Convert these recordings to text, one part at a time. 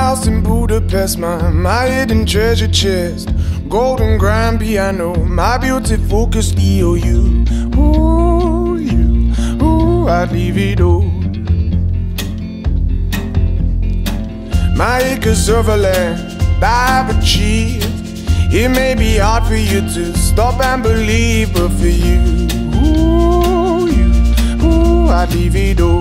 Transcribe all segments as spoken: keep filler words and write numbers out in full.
house in Budapest, my, my hidden treasure chest, golden grand piano, my beauty focused E O U. Ooh, you, ooh, I'd leave it all. My acres of land I've achieved. It may be hard for you to stop and believe, but for you, ooh, you, ooh, I'd leave it all.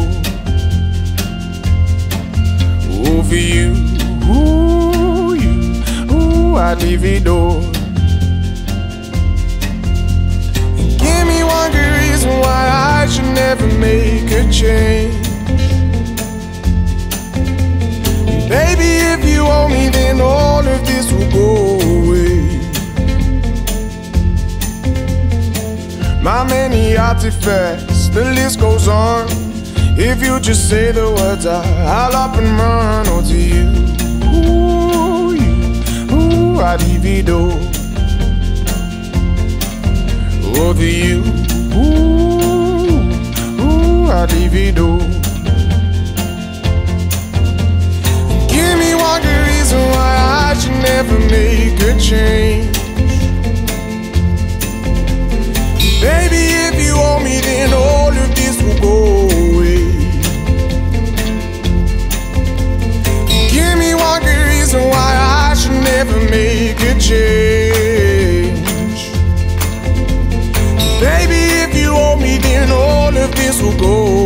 Ooh, for you, ooh, you, ooh, I'd leave it all. And give me one good reason why I should never make a change. Baby, if you owe me, then all of this will go away. My many artifacts, the list goes on. If you just say the words, I, I'll up and run. Oh, to you, ooh, you, ooh, I'd leave it all. Oh, to you, ooh, ooh, I'd leave it all. Give me one good reason why I should never make a change. Baby, if you owe me, then all of this will go away. Give me one good reason why I should never make a change. Baby, if you owe me, then all of this will go away.